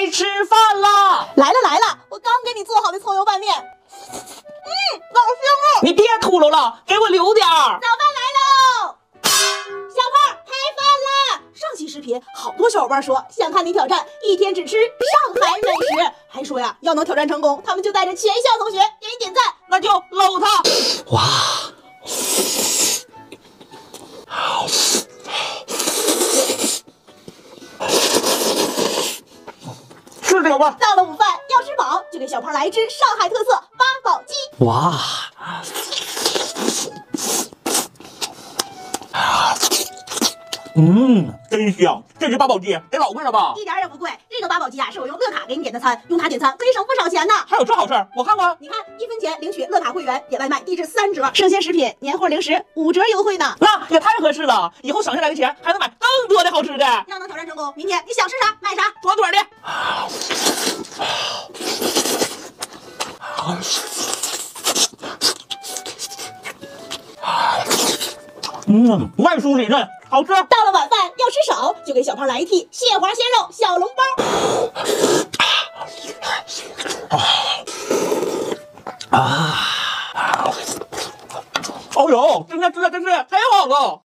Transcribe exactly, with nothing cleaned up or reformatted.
该吃饭了。 来了来了，我刚给你做好的葱油拌面。嗯，老香啊！ 你别秃噜了，给我留点儿。 早饭来喽！小胖开饭啦！上期视频好多小伙伴说想看你挑战一天只吃上海美食，还说呀要能挑战成功，他们就带着全校同学给你点赞。 那就搂他！哇！是这个味儿。 到了午饭要吃饱，就给小胖来一只上海特色八宝鸡。 哇！嗯，真香！这只八宝鸡得老贵了吧？ 一点也不贵，这个八宝鸡啊是我用乐卡给你点的餐，用它点餐可以省不少钱呢。 还有这好事儿，我看看。 你看，一分钱领取乐卡会员，点外卖低至三折，生鲜食品、年货零食五折优惠呢。 那也太合适了，以后省下来的钱还能买更多的好吃的。 要能挑战成功，明天你想吃啥买啥， 妥妥的。嗯，外酥里嫩，好吃。 到了晚饭要吃少，就给小胖来一屉蟹黄鲜肉小笼包。 啊！哦呦，今天吃的真是太好了。